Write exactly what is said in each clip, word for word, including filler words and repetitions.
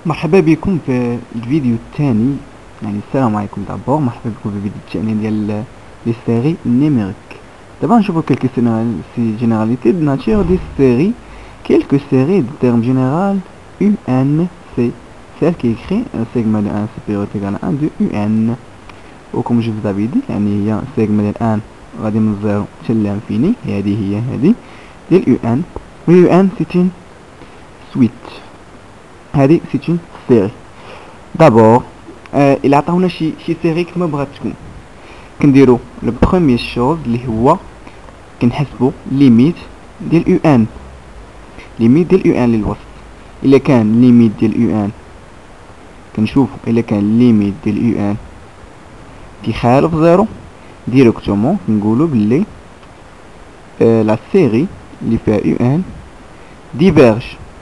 مرحبا بكم في الفيديو الثاني. يعني السلام عليكم دابور، مرحبا بكم في الفيديو الثاني ديال لي سيري نيميريك. دابا نشوفو كلكو سي جينيراليتي دو ناتور دي سيري. Quelques séries de termes général U N, c'est celle qui écrit un segment de un supérieur ou égal à un de U N. وكم جو vous avais dit يعني هي segment ديال un غادي من زيرو حتى لانفيني، هذه هي هذه ديال U N. و U N c'est une suite، هذه c'est une série. دابور آه الى عطاونا شي شي سيري كما بغات تكون، كنديرو لو بروميير شوز اللي هو كنحسبو ليميت ديال يو ان، ليميت ديال يو ان للوسط. الا كان ليميت ديال يو ان كنشوفو الا كان ليميت ديال يو ان كيخالف زيرو ديريكتومون كنقولو بلي آه لا سيري اللي فيها يو ان ديفيرج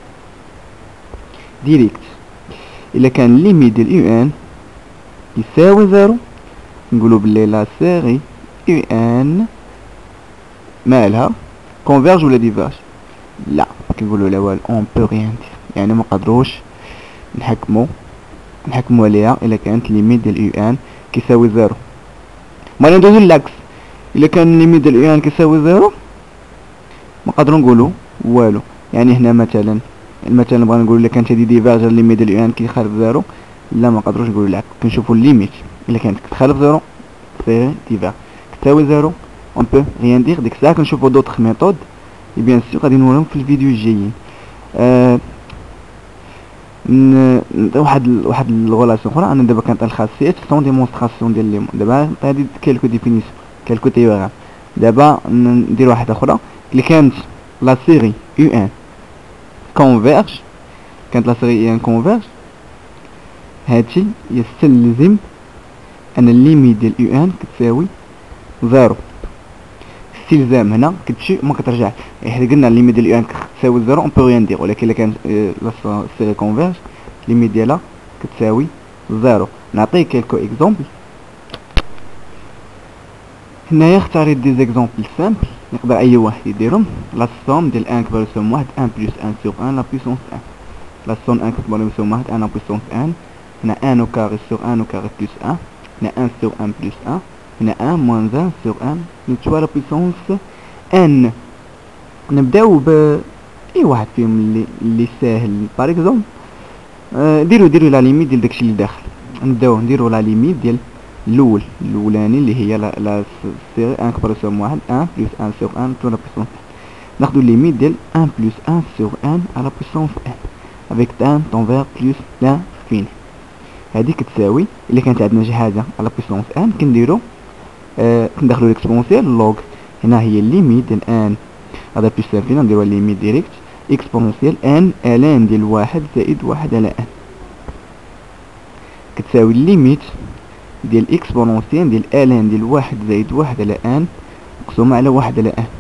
ديريكت. الا كان ليميت ديال يو ان يساوي زيرو نقولوا بلي لا سيري يو ان مالها كونفيرج ولا ديفيرج. لا كنقولوا لا والو، اون بو ريان دير، يعني ما قدروش نحكموا نحكموا عليها الا كانت ليميت ديال يو ان كيساوي زيرو. ما ندوزو للعكس، الا كان ليميت ديال يو ان كيساوي زيرو ما قدروا نقولوا والو. يعني هنا مثلا مثلا بغا نقول الا كانت هذه ديفيرج ليميت ديال يو ان كيخالف زيرو، لا ما قدروش نقولوا العكس. كنشوفوا الليميت الا كانت كتخالف زيرو سي ديفيرج، كتساوي زيرو اون بو ريان دير. ديك الساعه كنشوفوا دوطخ ميثود اي بيان سور غادي نوريهم في الفيديو الجايين. أه واحد واحد الغولاسيون اخرى، انا دابا كنعطي الخاصيات سون ديمونستراسيون ديال لي دابا هادي كالكو ديفينيسيون كالكو تيوغرام. دابا ندير واحده اخرى اللي كانت لا سيري يو ان كونفيرج، كانت لا سيري يو ان كونفيرج، هادشي يستلزم ان الليميت ديال يو ان كتساوي زيرو. استلزام هنا كتمشي وما كترجعش، حيت قلنا الليميت ديال يو ان كتساوي زيرو اون بو ريان دير، ولكن الا كانت لا سيري كونفيرج الليميت ديالها كتساوي زيرو. نعطيك كيلكو اكزومبل هنايا، اختاريت دي زيكزومبل سامبل يقدر اي واحد يديرهم. لا سوم ديال ان كبر يساوي واحد، ان بلس ان سور ان لا بويسونس ان. لا سوم ان كبر يساوي واحد، ان لا بويسونس ان. هنا ان او كاري سور ان او كاري بلس ان. هنا ان سور ان بلس ان. هنا ان موان ان سور ان نتوى لا بويسونس ان. نبداو ب اي واحد فيهم اللي اللي ساهل. باغ اكزومبل آه ديرو ديرو لا ليميت ديال داكشي اللي داخل. نبداو نديرو لا ليميت ديال الاول الاولاني اللي هي لا لا سيري ان كبر يساوي واحد، ان بلس ان سور ان نتوى لا بويسونس ان. ناخدو ليميت ديال ان بلس ان سور ان على بويسونس ان افيك ان طونفير بلس لانفيني. هادي كتساوي الا كانت عندنا شي حاجه على بويسونس ان كنديرو آه كندخلو ليكسبونسيال لوغ. هنا هي الليميت ديال ان هذا بلس لانفيني نديروها ليميت ديريكت اكسبونسيال ان الان ديال واحد زائد واحد على ان كتساوي الليميت ديال اكسبونسيال ديال الان ديال واحد زائد واحد على ان مقسومه على واحد على ان.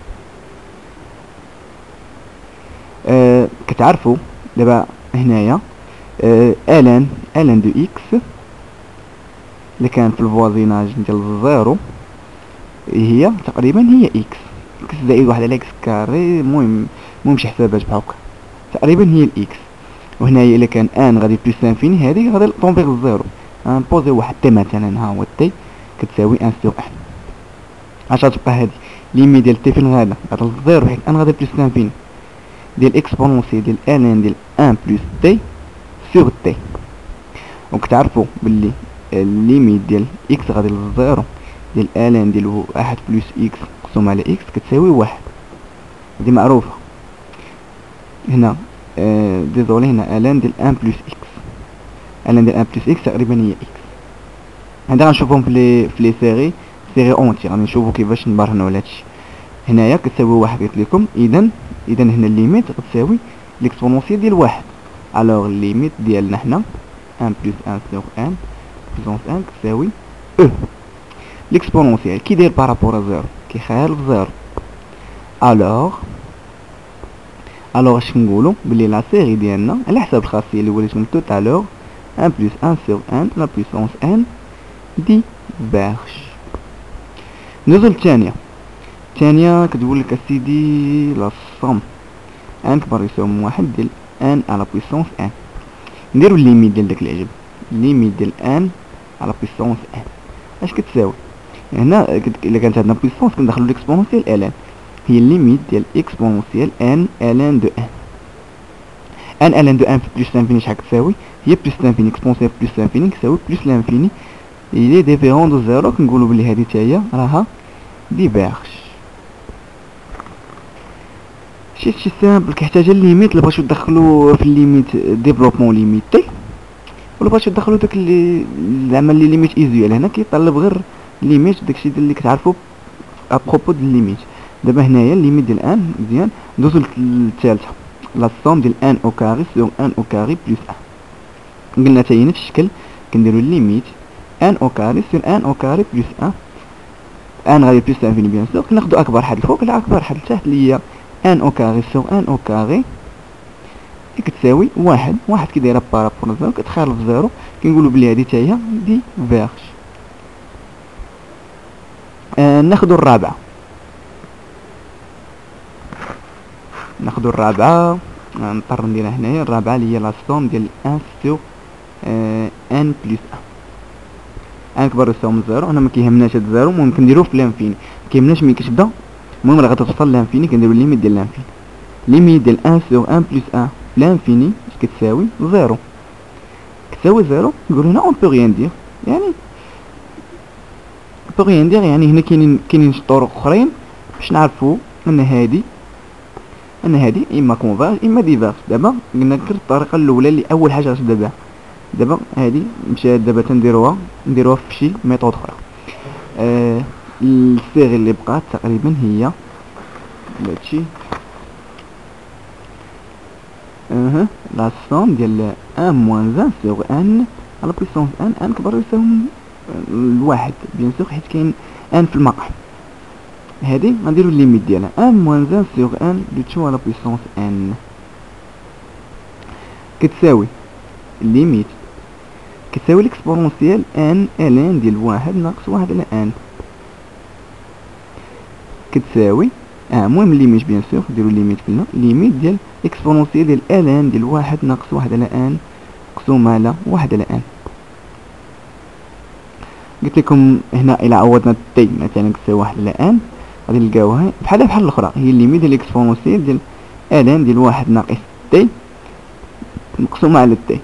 آه كتعرفوا دابا هنايا آه الان الان دو اكس اللي كان في الفوازيناج ديال الزيرو هي تقريبا هي اكس اكس زائد واحد على اكس كاري. المهم المهم شي حسابات بحال هكا تقريبا هي الاكس. وهنايا الا كان ان غادي بلس انفيني هذه غادي طونفيغ الزيرو. نبوزي واحد تي مثلا، ها هو تي كتساوي ان سور ان. اش غتبقى هادي ليميت ديال تي فين غادا غادا للزيرو حيت ان غادي بلس انفيني ديال اكسبونونسي ديال ان ديال ان بلس تي سور تي. وكتعرفوا باللي الليميت ديال اكس غادي للزيرو ديال الان ديال واحد بلس اكس مقسوم على اكس كتساوي واحد. هادي معروفه. هنا آه ديزولي هنا الان ديال ان بلس اكس، الان ديال ان بلس اكس تقريبا هي اكس. هنا غنشوفهم في لي في لي سيري سيري اونتي غادي نشوفوا كيفاش نبرهنوا على هادشي. هنايا كتساوي واحد قلت لكم، اذا اذا هنا الليميت غتساوي ليكسبونونسيال ديال واحد. الوغ الليميت ديالنا حنا ان بلس ان سور ان بويسونس ان كتساوي او. ليكسبونونسيال كي داير بارابور زيرو كيخالف زيرو. الوغ الوغ اش كنقولوا بلي لا سيري ديالنا على حساب الخاصيه اللي وليت من توت الوغ ان بلس ان سور ان لا بويسونس ان ديفيرج. ندوزو للثانيه. الثانيه كتقول لك اسيدي لا صم ان كبر يساوي واحد ديال ان على بويسونس ان. نديرو الليميت ديال داك العجب، ليميت ديال ان على بويسونس ان اش كتساوي. هنا الا كانت عندنا بويسونس كندخلو ليكسبونونسيال الان، هي الليميت ديال اكسبونونسيال ان الان دو ان. ان الان دو ان بلس لانفيني شحال كتساوي؟ هي بلس لانفيني اكسبونونسيال بلس لانفيني كتساوي بلس لانفيني الي ديفيرون دو زيرو. كنقولو بلي هادي حتى هي راها ديفيرج. شي شي سامبل كيحتاج الليميت. الا بغيتو تدخلو في الليميت ديفلوبمون ليميت تي، ولا بغيتو تدخلو داك اللي زعما لي ليميت ايزيوال، هنا كيطلب غير ليميت داكشي اللي كتعرفو ابروبو ديال الليميت. دابا هنايا الليميت ديال ان مزيان. ندوزو للثالثه، لا سوم ديال ان او كاري سور ان او كاري بلس ان. قلنا حتى هي نفس الشكل، كنديرو الليميت ان او كاري سور ان او كاري بلس ان. ان غادي بلس لانفيني بيان سور، كناخدو اكبر حد الفوق على اكبر حد التحت اللي هي ان او كاري سور ان او كاري كتساوي واحد. واحد كي دايره بارابور زيرو كتخالف زيرو، كنقولو بلي هادي حتى هي دي فيرج. آه ناخدو الرابعه، ناخدو الرابعه نضطر نديرها هنايا. الرابعه اللي هي لا سوم ديال ان سور آه ان بلس ان. ان كبر يساوي من زيرو، انا ما كيهمناش هاد زيرو، المهم كنديروه في لانفيني، ما كيهمناش ملي كتبدا، المهم راه غتوصل لانفيني. كنديرو الليميت ديال لانفيني، ليميت ديال ان سور ان بلس ان لانفيني اش كتساوي زيرو. كتساوي زيرو نقولو هنا اون بو ريان دير، يعني بو ريان دير يعني هنا كاينين كاينين طرق اخرين باش نعرفو ان هادي ان هادي اما كونفيرج اما ديفيرج. دابا قلنا غير الطريقه الاولى اللي اول حاجه غتبدا بها. دابا هادي مشات دابا تنديروها نديروها في شي ميثود اخرى. آه الصيغه اللي بقات تقريبا هي هادشي. اها لا سوم ديال ان موان ان سور ان على بويسونس ان. ان كبر يساوي الواحد بيان سور حيت كاين ان في المقام. هادي غنديرو الليميت ديالها ان موان ان سور ان دو تو على بويسونس ان كتساوي الليميت كتساوي ليكسبونونسيال ان الان ديال واحد ناقص واحد على ان كتساوي اه المهم الليميت بيان سور نديرو الليميت قلنا ليميت ديال اكسبونونسيال ديال الان ديال واحد ناقص واحد على ان مقسومة على واحد على ان. قلت لكم هنا الى عوضنا تي مثلا كتساوي واحد على ان غادي نلقاوها بحالها بحال الاخرى، هي الليميت ديال اكسبونونسيال ديال الان ديال واحد ناقص تي مقسومة على تي.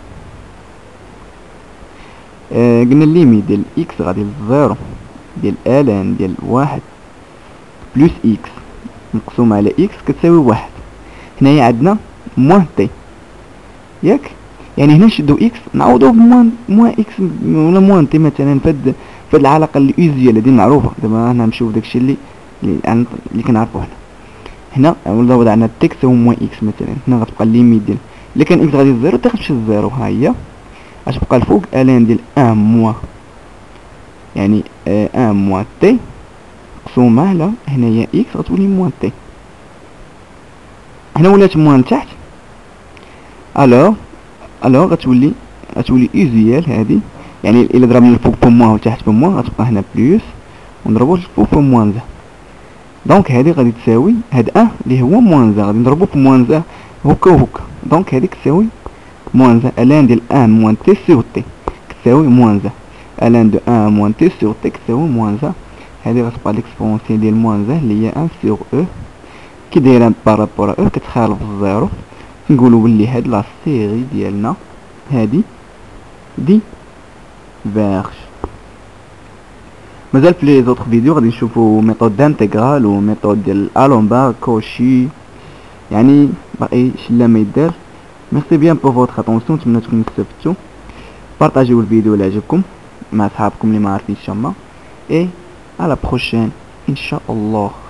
آه قلنا الليميت ديال اكس غادي للزيرو ديال الان ديال واحد بلس اكس مقسومة على اكس كتساوي واحد. هنايا عندنا موان تي ياك، يعني هنا نشدو اكس نعوضو بموان موان اكس ولا موان تي مثلا. فهاد فهاد العلاقة اللي اوزيال هادي معروفة. دابا هنا نمشيو داكشي اللي اللي, اللي كنعرفو هنا. هنا ولا وضعنا تي كتساوي موان اكس مثلا، هنا غتبقى الليميت ديال الا كان اكس غادي لزيرو تغتمشي لزيرو. ها هي غتبقى الفوق الان ديال ان موان يعني ان موان تي مقسومة على هنايا اكس غتولي موان تي. هنا ولات موان تحت الوغ الوغ غتولي غتولي اوزيال هادي، يعني الا ضربنا الفوق بموان وتحت بموان غتبقى هنا بلوس ونضربو الفوق بموان زا. دونك هادي غادي تساوي هاد ان اللي هو موان زا غادي نضربو بموان زا هكا وهكا. دونك هادي كتساوي موان زا الان ديال ان موان تي سور تي كتساوي موان زا الان دو ان موان تي سور تي كتساوي موان زا. هادي غتبقى ليكسبونسيال ديال موان زا اللي هي ان سور او كي دايره بارابور او كتخالف الزيرو. نقولو بلي هاد لا سيري ديالنا هادي دي فيرج. مازال في لي زوطخ فيديو غادي نشوفو ميثود دانتيغرال و ميثود ديال الالومبار كوشي، يعني باقي شلا ما يدار. ميرسي بيان بور فوتر اتونسيون، نتمنى تكونوا استفدتوا. بارطاجيو الفيديو الا عجبكم مع صحابكم اللي ما عارفينش تما، اي على بروشين ان شاء الله.